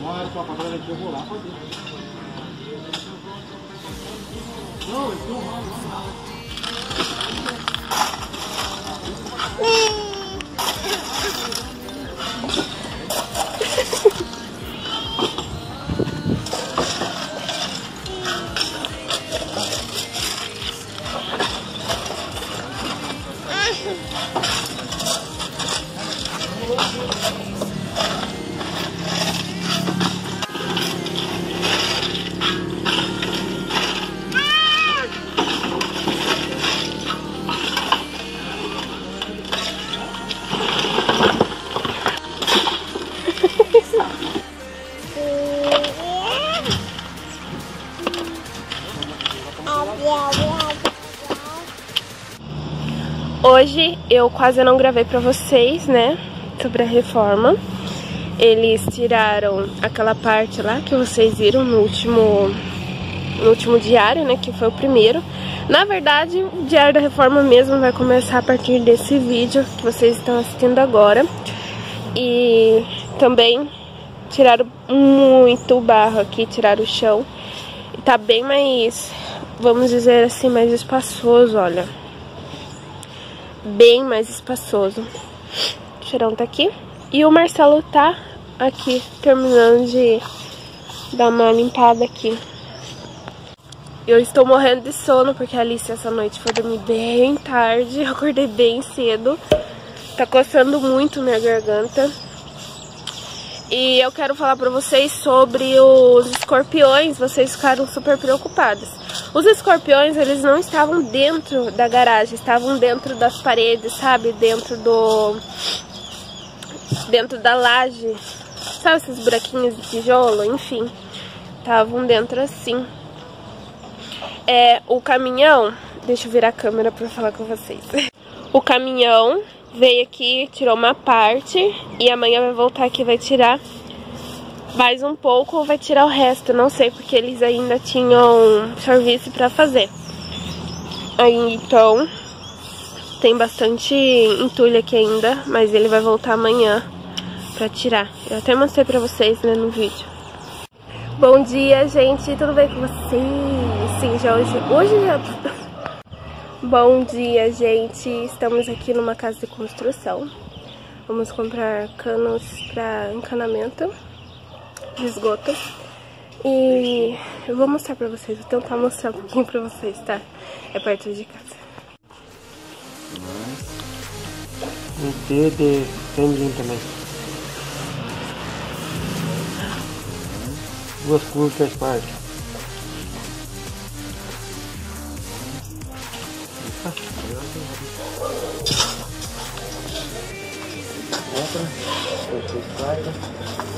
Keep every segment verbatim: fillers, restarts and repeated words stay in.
Não, é só pra galera que eu vou lá fazer. Não, eles não vão lá. Hoje eu quase não gravei pra vocês, né, sobre a reforma. Eles tiraram aquela parte lá que vocês viram no último, no último diário, né, que foi o primeiro. Na verdade, o diário da reforma mesmo vai começar a partir desse vídeo que vocês estão assistindo agora. E também tiraram muito barro aqui, tiraram o chão. E tá bem mais, vamos dizer assim, mais espaçoso, olha. Bem mais espaçoso. O cheirão tá aqui. E o Marcelo tá aqui, terminando de dar uma limpada aqui. Eu estou morrendo de sono, porque a Alice essa noite foi dormir bem tarde. Eu acordei bem cedo. Tá coçando muito minha garganta. E eu quero falar pra vocês sobre os escorpiões. Vocês ficaram super preocupados. Os escorpiões, eles não estavam dentro da garagem, estavam dentro das paredes, sabe? Dentro do... Dentro da laje. Sabe esses buraquinhos de tijolo? Enfim, estavam dentro assim. É, o caminhão... Deixa eu virar a câmera pra falar com vocês. O caminhão veio aqui, tirou uma parte. E amanhã vai voltar aqui e vai tirar mais um pouco ou vai tirar o resto, não sei, porque eles ainda tinham serviço pra fazer. Aí, então, tem bastante entulho aqui ainda, mas ele vai voltar amanhã pra tirar. Eu até mostrei pra vocês, né, no vídeo. Bom dia, gente, tudo bem com vocês? Sim, já hoje... Hoje já... Bom dia, gente, estamos aqui numa casa de construção. Vamos comprar canos pra encanamento de esgoto. E eu vou mostrar pra vocês, vou tentar mostrar um pouquinho pra vocês, tá? É perto de casa. Um T de pendinho também. Duas curtas partes. Outra, três quartas.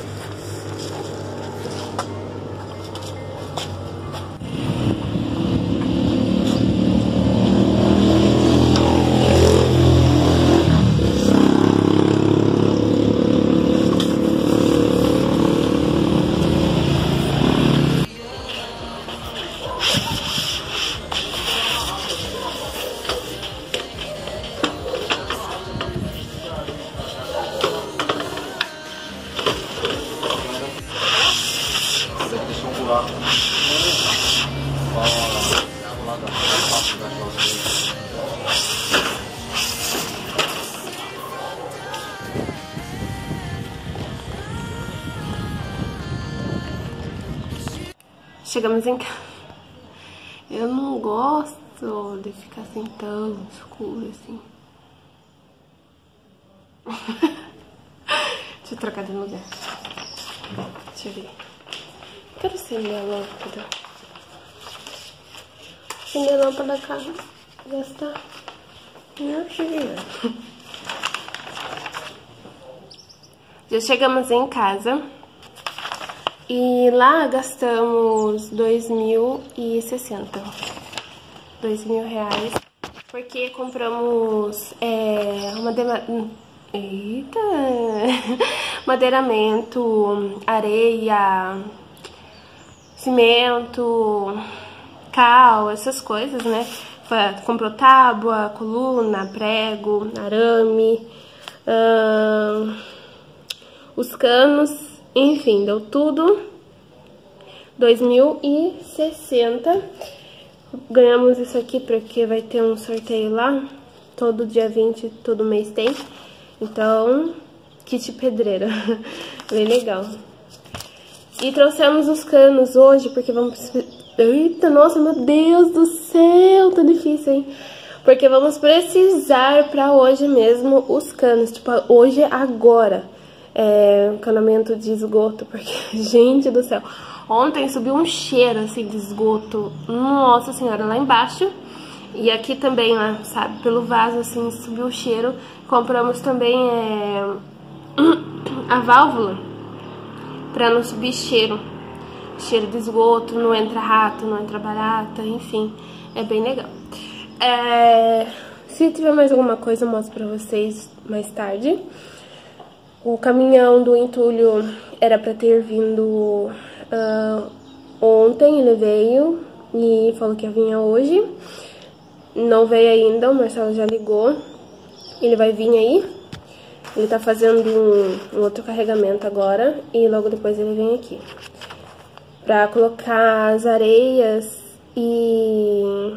Chegamos em casa. Eu não gosto de ficar assim tão escuro assim. Deixa eu trocar de lugar. Deixa eu ver. Quero acender a lâmpada. Acender a lâmpada da casa. Gastar energia. Já chegamos em casa. E lá gastamos dois mil e sessenta. Dois mil reais. Porque compramos é, uma dema... Eita! madeiramento, areia, cimento, cal, essas coisas, né? Comprou tábua, coluna, prego, arame, hum, os canos Enfim, deu tudo dois mil e sessenta. Ganhamos isso aqui porque vai ter um sorteio lá. Todo dia vinte, todo mês tem. Então, kit pedreira. Bem legal. E trouxemos os canos hoje porque vamos... Eita, nossa, meu Deus do céu, tá difícil, hein? Porque vamos precisar pra hoje mesmo os canos. Tipo, hoje, agora. É, encanamento de esgoto. Porque, gente do céu... Ontem subiu um cheiro, assim, de esgoto. Nossa senhora, lá embaixo. E aqui também, lá, sabe, pelo vaso, assim, subiu o cheiro. Compramos também é, a válvula pra não subir cheiro. Cheiro de esgoto, não entra rato, não entra barata, enfim. É bem legal. É, se tiver mais alguma coisa, eu mostro pra vocês mais tarde. O caminhão do entulho era pra ter vindo... Uh, ontem ele veio e falou que ia vir hoje. Não veio ainda, o Marcelo já ligou. Ele vai vir aí. Ele tá fazendo um, um outro carregamento agora. E logo depois ele vem aqui pra colocar as areias e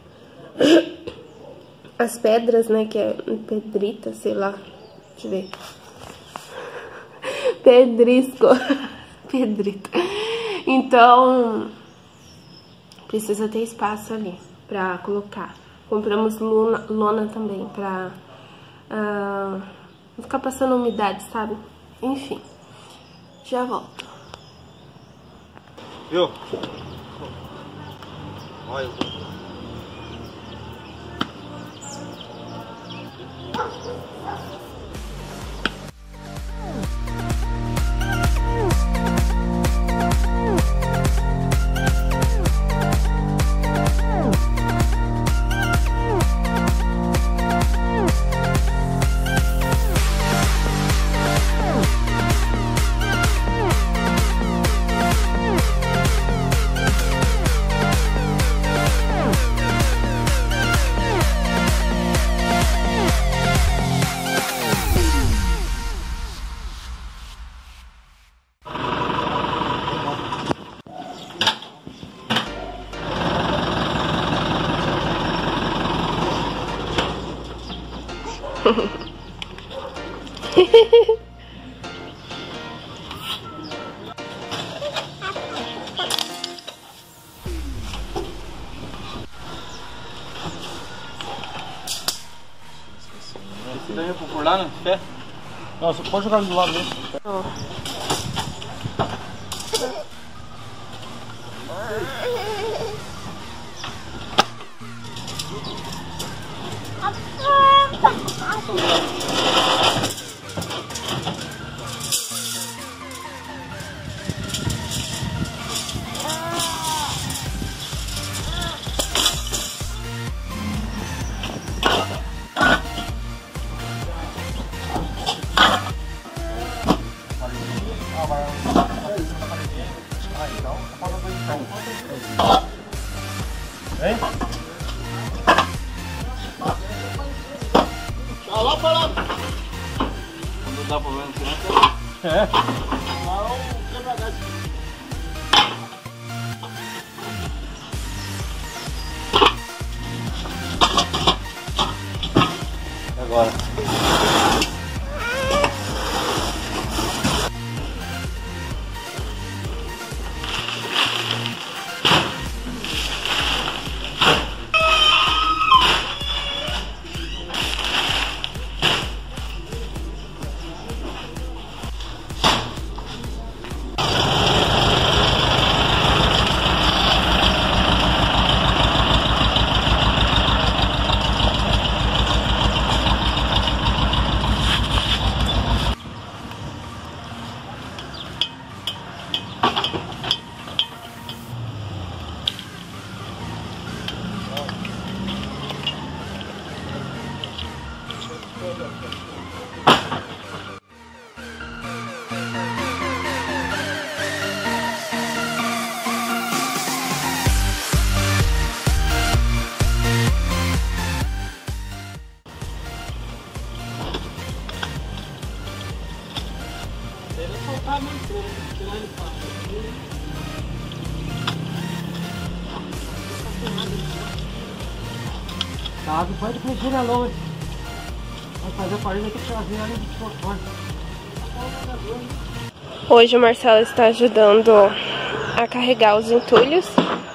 as pedras, né, que é pedrita, sei lá. Deixa eu ver. Pedrisco. Pedrita. Então, precisa ter espaço ali pra colocar. Compramos lona, lona também pra uh, não ficar passando umidade, sabe? Enfim, já volto. Viu? Olha. Esse daí é por lá, né? Pé? Não, você pode jogar do lado dele. Ó. Vem. Tá lá para lá. Não dá problema, não é? Não, quebra-gás. Agora. Tá, depois de preencher na longe. Vai fazer a parede aqui trazer ali de fora. Hoje o Marcelo está ajudando a carregar os entulhos.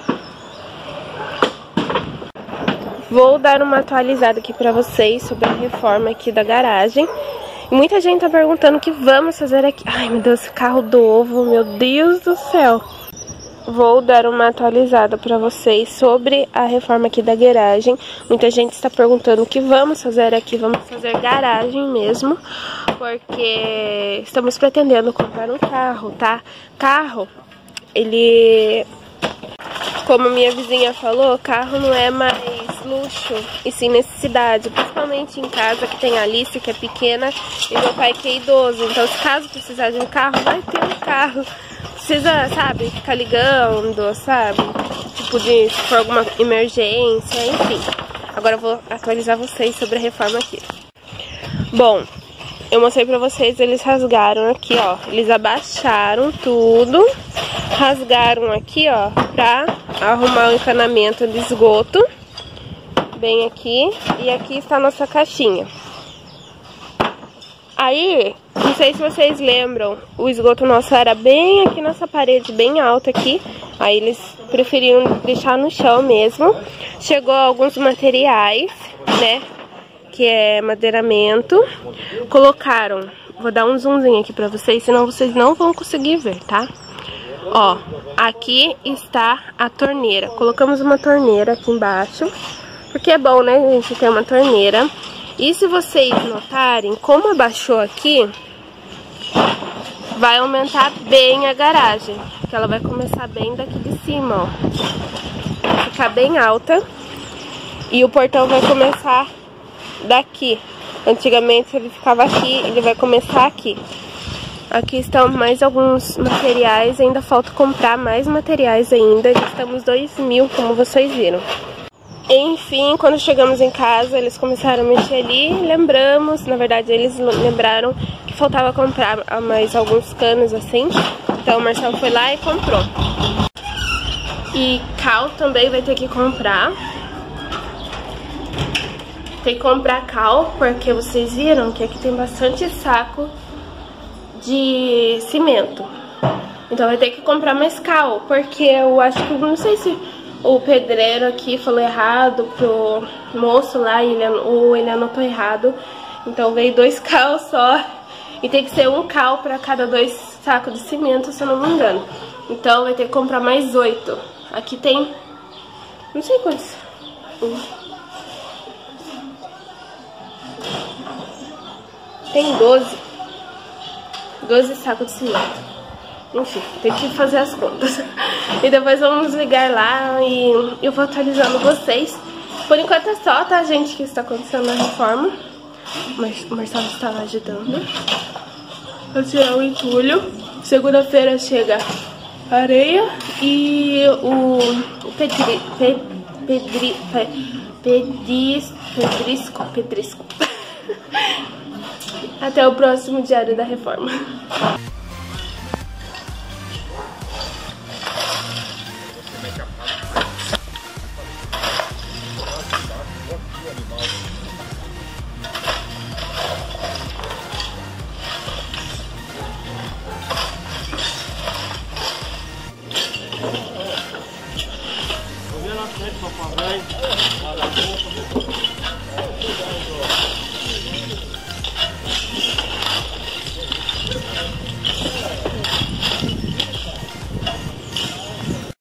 Vou dar uma atualizada aqui pra vocês sobre a reforma aqui da garagem. E muita gente tá perguntando o que vamos fazer aqui. Ai, meu Deus, esse carro do ovo, meu Deus do céu. Vou dar uma atualizada pra vocês sobre a reforma aqui da garagem. Muita gente está perguntando o que vamos fazer aqui. Vamos fazer garagem mesmo, porque estamos pretendendo comprar um carro, tá? Carro, ele... Como minha vizinha falou, carro não é mais luxo e sim necessidade, principalmente em casa que tem a Alice, que é pequena, e meu pai que é idoso. Então, se caso precisar de um carro, vai ter um carro. Precisa, sabe, ficar ligando, sabe? Tipo de, se for alguma emergência, enfim. Agora eu vou atualizar vocês sobre a reforma aqui. Bom, eu mostrei pra vocês, eles rasgaram aqui, ó. Eles abaixaram tudo, rasgaram aqui, ó, pra arrumar o encanamento de esgoto. Bem aqui. E aqui está a nossa caixinha. Aí, não sei se vocês lembram, o esgoto nosso era bem aqui nessa parede, bem alta aqui. Aí eles preferiram deixar no chão mesmo. Chegou alguns materiais, né, que é madeiramento. Colocaram, vou dar um zoomzinho aqui pra vocês, senão vocês não vão conseguir ver, tá? Ó, aqui está a torneira. Colocamos uma torneira aqui embaixo, porque é bom, né, gente, ter uma torneira. E se vocês notarem, como abaixou aqui, vai aumentar bem a garagem. Porque ela vai começar bem daqui de cima, ó. Vai ficar bem alta. E o portão vai começar daqui. Antigamente ele ficava aqui, ele vai começar aqui. Aqui estão mais alguns materiais, ainda falta comprar mais materiais ainda. Já estamos dois mil, como vocês viram. Enfim, quando chegamos em casa, eles começaram a mexer ali. Lembramos, na verdade eles lembraram que faltava comprar mais alguns canos assim. Então o Marcelo foi lá e comprou. E cal também vai ter que comprar. Tem que comprar cal, porque vocês viram que aqui tem bastante saco de cimento. Então vai ter que comprar mais cal, porque eu acho que, não sei se o pedreiro aqui falou errado pro moço lá, ele, ou ele anotou errado. Então veio dois cal só, e tem que ser um cal para cada dois sacos de cimento, se eu não me engano. Então vai ter que comprar mais oito. Aqui tem, não sei quantos. Um. Tem doze. doze sacos de cimento. Enfim, tem que fazer as contas. E depois vamos ligar lá e eu vou atualizando vocês. Por enquanto é só, tá, gente, que está acontecendo na reforma. Mas o Marcelo está lá ajudando a tirar o entulho. Segunda-feira chega a areia e o, o pedri, pe, pedri, pe, pedris, pedrisco, pedrisco. Até o próximo diário da reforma. Papai.